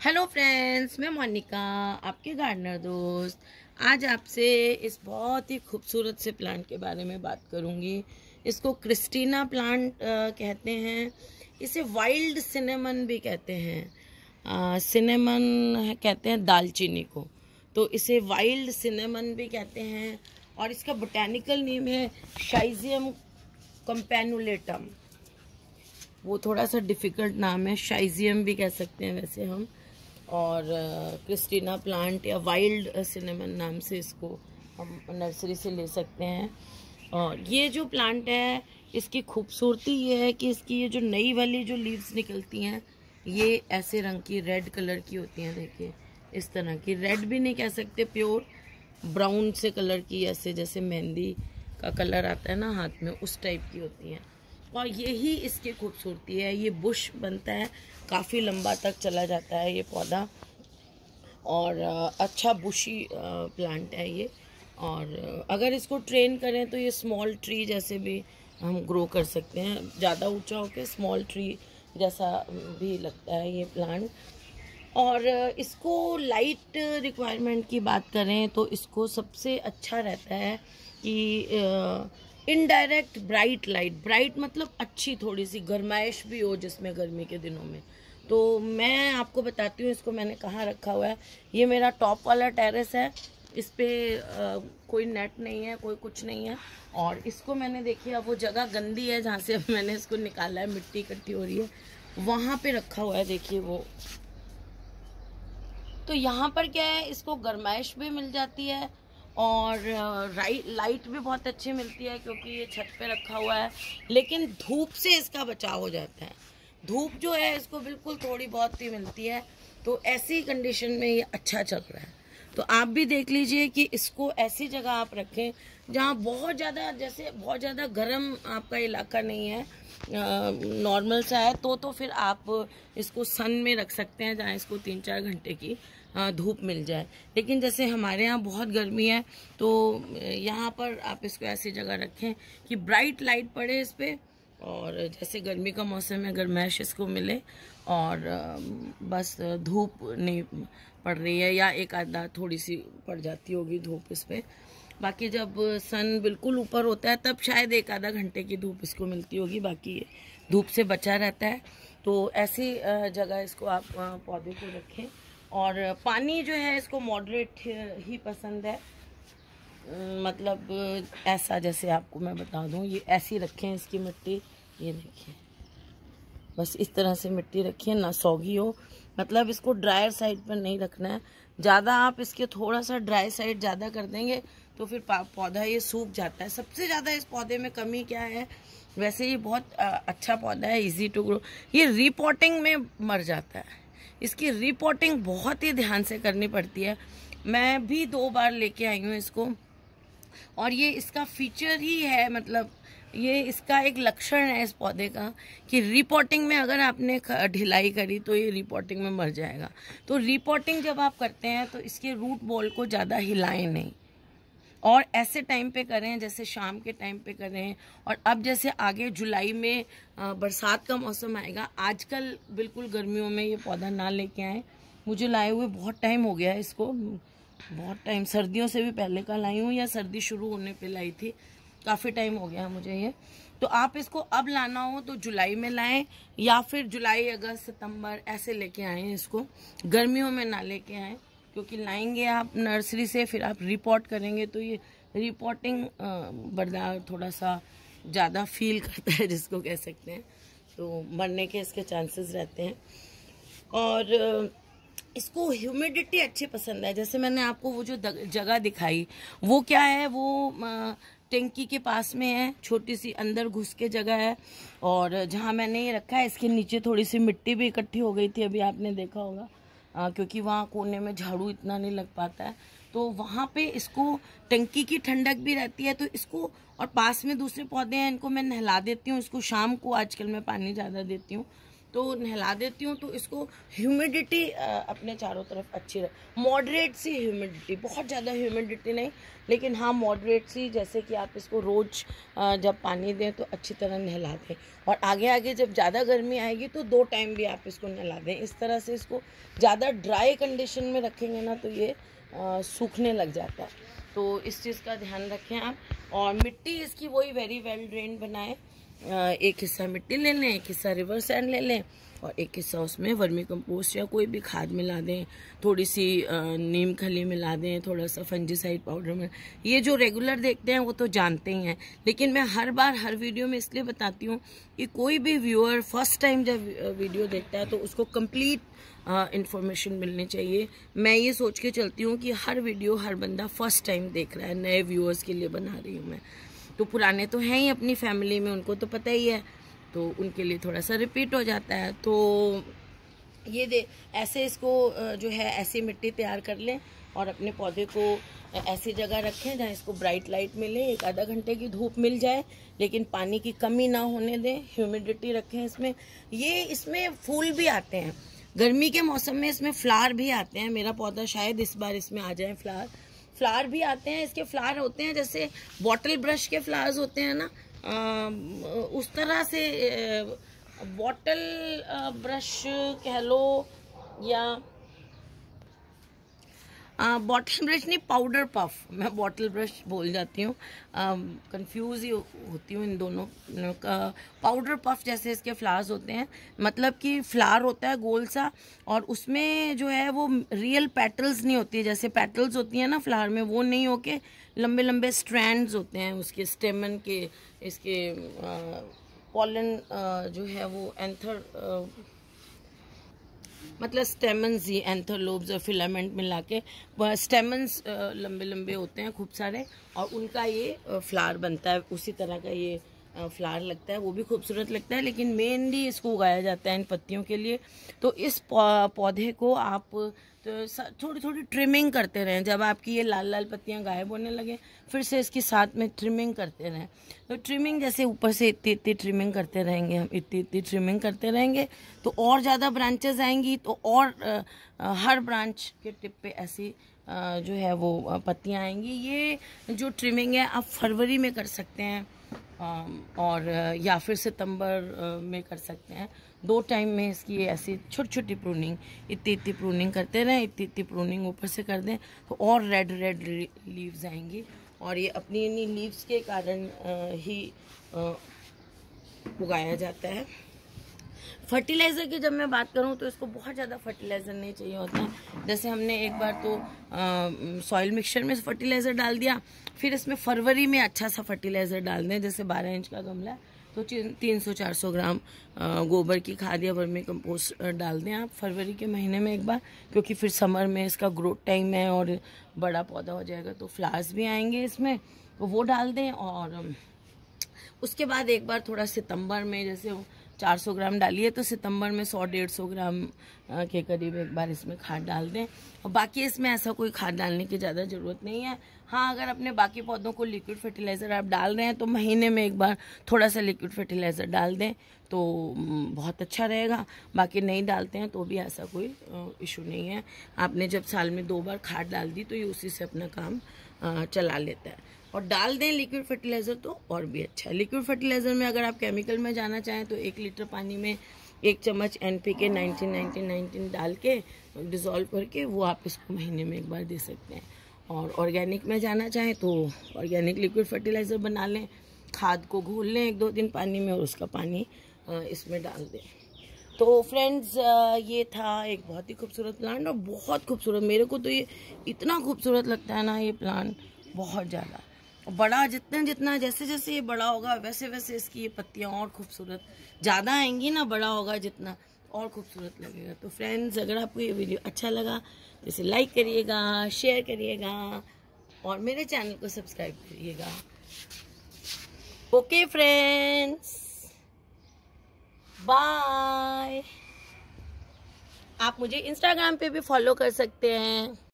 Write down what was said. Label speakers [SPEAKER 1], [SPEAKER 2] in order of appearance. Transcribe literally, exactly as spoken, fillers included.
[SPEAKER 1] Hello friends, मैं मोनिका, आपके gardener दोस्त। आज आपसे इस बहुत ही खूबसूरत से प्लांट के बारे में बात करूंगी। इसको क्रिस्टीना प्लांट कहते हैं। इसे वाइल्ड सिनेमन भी कहते हैं। सिनेमन कहते हैं दालचीनी को, तो इसे वाइल्ड सिनेमन भी कहते हैं। और इसका बोटेनिकल नेम है शाइजियम कैम्पैनुलेटम। वो थोड़ा सा डिफ़िकल्ट नाम है, शाइजियम भी कह सकते हैं वैसे हम। और क्रिस्टीना प्लांट या वाइल्ड सिनेमन नाम से इसको हम नर्सरी से ले सकते हैं। और ये जो प्लांट है, इसकी खूबसूरती ये है कि इसकी ये जो नई वाली जो लीव्स निकलती हैं, ये ऐसे रंग की रेड कलर की होती हैं। देखिए, इस तरह की, रेड भी नहीं कह सकते, प्योर ब्राउन से कलर की, ऐसे जैसे मेहंदी का कलर आता है ना हाथ में, उस टाइप की होती हैं। और यही इसकी खूबसूरती है। ये बुश बनता है, काफ़ी लंबा तक चला जाता है ये पौधा, और अच्छा बुशी प्लांट है ये। और अगर इसको ट्रेन करें तो ये स्मॉल ट्री जैसे भी हम ग्रो कर सकते हैं। ज़्यादा ऊंचा होकर स्मॉल ट्री जैसा भी लगता है ये प्लांट। और इसको लाइट रिक्वायरमेंट की बात करें तो इसको सबसे अच्छा रहता है कि इनडायरेक्ट ब्राइट लाइट, ब्राइट मतलब अच्छी, थोड़ी सी गर्माइश भी हो जिसमें गर्मी के दिनों में। तो मैं आपको बताती हूँ इसको मैंने कहाँ रखा हुआ है। ये मेरा टॉप वाला टेरेस है। इस पे आ, कोई नेट नहीं है, कोई कुछ नहीं है। और इसको मैंने, देखिए, अब वो जगह गंदी है जहाँ से अब मैंने इसको निकाला है, मिट्टी इकट्ठी हो रही है, वहाँ पे रखा हुआ है। देखिए वो, तो यहाँ पर क्या है, इसको गर्माइश भी मिल जाती है और राइट लाइट भी बहुत अच्छी मिलती है क्योंकि ये छत पे रखा हुआ है। लेकिन धूप से इसका बचाव हो जाता है। धूप जो है इसको बिल्कुल थोड़ी बहुत ही मिलती है, तो ऐसी कंडीशन में ये अच्छा चल रहा है। तो आप भी देख लीजिए कि इसको ऐसी जगह आप रखें जहाँ बहुत ज़्यादा, जैसे बहुत ज़्यादा गर्म आपका इलाका नहीं है, नॉर्मल सा है, तो तो फिर आप इसको सन में रख सकते हैं जहाँ इसको तीन चार घंटे की धूप मिल जाए। लेकिन जैसे हमारे यहाँ बहुत गर्मी है, तो यहाँ पर आप इसको ऐसी जगह रखें कि ब्राइट लाइट पड़े इस पर, और जैसे गर्मी का मौसम है गर्माइश इसको मिले, और बस धूप नहीं पड़ रही है, या एक आधा थोड़ी सी पड़ जाती होगी धूप इस पर। बाकी जब सन बिल्कुल ऊपर होता है तब शायद एक आधा घंटे की धूप इसको मिलती होगी, बाकी धूप से बचा रहता है। तो ऐसी जगह इसको आप पौधे को रखें। और पानी जो है इसको मॉडरेट ही पसंद है, मतलब ऐसा, जैसे आपको मैं बता दूं, ये ऐसी रखें इसकी मिट्टी, ये देखिए, बस इस तरह से मिट्टी रखिए, ना सौगी हो, मतलब इसको ड्रायर साइड पर नहीं रखना है ज़्यादा। आप इसके थोड़ा सा ड्राई साइड ज़्यादा कर देंगे तो फिर पौधा ये सूख जाता है। सबसे ज़्यादा इस पौधे में कमी क्या है, वैसे ये बहुत अच्छा पौधा है, इजी टू ग्रो, ये रीपॉटिंग में मर जाता है। इसकी रीपॉटिंग बहुत ही ध्यान से करनी पड़ती है। मैं भी दो बार लेके आई हूँ इसको, और ये इसका फीचर ही है, मतलब ये इसका एक लक्षण है इस पौधे का कि रीपॉटिंग में अगर आपने ढिलाई करी तो ये रीपॉटिंग में मर जाएगा। तो रीपॉटिंग जब आप करते हैं तो इसके रूट बॉल को ज़्यादा हिलाएं नहीं, और ऐसे टाइम पे करें जैसे शाम के टाइम पे करें। और अब जैसे आगे जुलाई में बरसात का मौसम आएगा, आजकल बिल्कुल गर्मियों में ये पौधा ना लेके आए। मुझे लाए हुए बहुत टाइम हो गया है इसको, बहुत टाइम, सर्दियों से भी पहले का लाई हूँ, या सर्दी शुरू होने पे लाई थी, काफ़ी टाइम हो गया मुझे ये। तो आप इसको अब लाना हो तो जुलाई में लाएं, या फिर जुलाई अगस्त सितंबर ऐसे लेके आएँ इसको, गर्मियों में ना लेके आएँ, क्योंकि लाएंगे आप नर्सरी से, फिर आप रिपोर्ट करेंगे तो ये रिपोर्टिंग बर्दाश्त थोड़ा सा ज़्यादा फील करता है, जिसको कह सकते हैं, तो मरने के इसके चांसेस रहते हैं। और इसको ह्यूमिडिटी अच्छी पसंद है। जैसे मैंने आपको वो जो जगह दिखाई, वो क्या है, वो टंकी के पास में है, छोटी सी अंदर घुस के जगह है। और जहाँ मैंने ये रखा है, इसके नीचे थोड़ी सी मिट्टी भी इकट्ठी हो गई थी, अभी आपने देखा होगा, आ, क्योंकि वहाँ कोने में झाड़ू इतना नहीं लग पाता है, तो वहाँ पे इसको टंकी की ठंडक भी रहती है। तो इसको, और पास में दूसरे पौधे हैं, इनको मैं नहला देती हूँ, इसको शाम को आजकल मैं पानी ज़्यादा देती हूँ, तो नहला देती हूँ। तो इसको ह्यूमिडिटी अपने चारों तरफ अच्छी रहे, मॉडरेट सी ह्यूमिडिटी, बहुत ज़्यादा ह्यूमिडिटी नहीं, लेकिन हाँ मॉडरेट सी, जैसे कि आप इसको रोज़ जब पानी दें तो अच्छी तरह नहला दें। और आगे आगे जब ज़्यादा गर्मी आएगी तो दो टाइम भी आप इसको नहला दें। इस तरह से इसको ज़्यादा ड्राई कंडीशन में रखेंगे ना तो ये आ, सूखने लग जाता है। तो इस चीज़ का ध्यान रखें आप। और मिट्टी इसकी वही वेरी वेल ड्रेन बनाएं। एक हिस्सा मिट्टी ले लें, एक हिस्सा रिवर सैंड ले लें और एक हिस्सा उसमें वर्मी कंपोस्ट या कोई भी खाद मिला दें, थोड़ी सी नीम खली मिला दें, थोड़ा सा फंजीसाइड पाउडर में। ये जो रेगुलर देखते हैं वो तो जानते ही हैं, लेकिन मैं हर बार हर वीडियो में इसलिए बताती हूँ कि कोई भी व्यूअर फर्स्ट टाइम जब वीडियो देखता है तो उसको कंप्लीट इंफॉर्मेशन मिलनी चाहिए। मैं ये सोच के चलती हूँ कि हर वीडियो हर बंदा फर्स्ट टाइम देख रहा है, नए व्यूअर्स के लिए बना रही हूँ मैं। तो पुराने तो हैं ही अपनी फैमिली में, उनको तो पता ही है, तो उनके लिए थोड़ा सा रिपीट हो जाता है। तो ये दे ऐसे इसको जो है ऐसी मिट्टी तैयार कर लें और अपने पौधे को ऐसी जगह रखें जहाँ इसको ब्राइट लाइट मिले, एक आधा घंटे की धूप मिल जाए, लेकिन पानी की कमी ना होने दें, ह्यूमिडिटी रखें इसमें। ये इसमें फूल भी आते हैं गर्मी के मौसम में, इसमें फ्लावर भी आते हैं। मेरा पौधा शायद इस बार इसमें आ जाए फ्लावर, फ्लावर भी आते हैं। इसके फ्लावर होते हैं जैसे बॉटल ब्रश के फ्लावर्स होते हैं ना, आ, उस तरह से बॉटल ब्रश कह लो या बॉटल ब्रश नहीं, पाउडर पफ, मैं बॉटल ब्रश बोल जाती हूँ, कंफ्यूज ही होती हूँ इन दोनों का। पाउडर पफ जैसे इसके फ्लावर्स होते हैं, मतलब कि फ्लावर होता है गोल सा और उसमें जो है वो रियल पेटल्स नहीं होती है, जैसे पेटल्स होती हैं ना फ्लावर में, वो नहीं होके लंबे लंबे स्ट्रैंड्स होते हैं उसके स्टेमन के, इसके पॉलन जो है वो एंथर मतलब स्टेमन्स ही, एंथरलोब्स और फिलामेंट मिला के स्टेमन्स लंबे लंबे होते हैं खूब सारे, और उनका ये फ्लावर बनता है, उसी तरह का ये फ्लावर लगता है, वो भी खूबसूरत लगता है। लेकिन मेनली इसको उगाया जाता है इन पत्तियों के लिए। तो इस पौधे को आप तो थोड़ी थोड़ी ट्रिमिंग करते रहें। जब आपकी ये लाल लाल पत्तियां गायब होने लगे फिर से इसकी साथ में ट्रिमिंग करते रहें। तो ट्रिमिंग जैसे ऊपर से इतनी इतनी ट्रिमिंग करते रहेंगे हम, इतनी इतनी ट्रिमिंग करते रहेंगे तो और ज़्यादा ब्रांचेस आएंगी, तो और आ, आ, हर ब्रांच के टिप पे ऐसी आ, जो है वो पत्तियां आएंगी। ये जो ट्रिमिंग है आप फरवरी में कर सकते हैं और या फिर सितंबर में कर सकते हैं। दो टाइम में इसकी ऐसी छोटी छोटी प्रूनिंग, इतनी इतनी प्रूनिंग करते रहें, इतनी इतनी प्रूनिंग ऊपर से कर दें तो और रेड रेड लीव्स आएंगी। और ये अपनी इन्हीं लीव्स के कारण ही उगाया जाता है। फर्टिलाइज़र की जब मैं बात करूं तो इसको बहुत ज़्यादा फर्टिलाइज़र नहीं चाहिए होता है। जैसे हमने एक बार तो सॉइल मिक्सचर में फर्टिलाइज़र डाल दिया, फिर इसमें फरवरी में अच्छा सा फर्टिलाइज़र डाल दें। जैसे बारह इंच का गमला है तो तीन सौ चार सौ ग्राम गोबर की खाद या वर्मी कंपोस्ट डाल दें आप फरवरी के महीने में एक बार, क्योंकि फिर समर में इसका ग्रोथ टाइम है और बड़ा पौधा हो जाएगा तो फ्लावर्स भी आएंगे इसमें, तो वो डाल दें। और उसके बाद एक बार थोड़ा सितंबर में जैसे चार सौ ग्राम डालिए तो सितंबर में सौ डेढ़ सौ ग्राम के करीब एक बार इसमें खाद डाल दें। और बाकी इसमें ऐसा कोई खाद डालने की ज़्यादा ज़रूरत नहीं है। हाँ, अगर अपने बाकी पौधों को लिक्विड फर्टिलाइज़र आप डाल रहे हैं तो महीने में एक बार थोड़ा सा लिक्विड फर्टिलाइज़र डाल दें तो बहुत अच्छा रहेगा। बाकी नहीं डालते हैं तो भी ऐसा कोई इशू नहीं है। आपने जब साल में दो बार खाद डाल दी तो ये उसी से अपना काम चला लेता है। और डाल दें लिक्विड फर्टिलाइज़र तो और भी अच्छा है। लिक्विड फर्टिलाइज़र में अगर आप केमिकल में जाना चाहें तो एक लीटर पानी में एक चम्मच N P K nineteen nineteen nineteen डाल के डिज़ोल्व करके वो आप इसको महीने में एक बार दे सकते हैं। और ऑर्गेनिक में जाना चाहें तो ऑर्गेनिक लिक्विड फर्टिलाइज़र बना लें, खाद को घोल लें एक दो दिन पानी में और उसका पानी इसमें डाल दें। तो फ्रेंड्स, ये था एक बहुत ही खूबसूरत प्लांट और बहुत खूबसूरत, मेरे को तो ये इतना खूबसूरत लगता है ना ये प्लांट, बहुत ज़्यादा बड़ा। जितना जितना जैसे जैसे ये बड़ा होगा वैसे वैसे इसकी ये पत्तियाँ और खूबसूरत ज़्यादा आएंगी ना, बड़ा होगा जितना और खूबसूरत लगेगा। तो फ्रेंड्स, अगर आपको ये वीडियो अच्छा लगा तो इसे लाइक करिएगा, शेयर करिएगा और मेरे चैनल को सब्सक्राइब करिएगा। Okay friends, bye. आप मुझे इंस्टाग्राम पे भी फॉलो कर सकते हैं।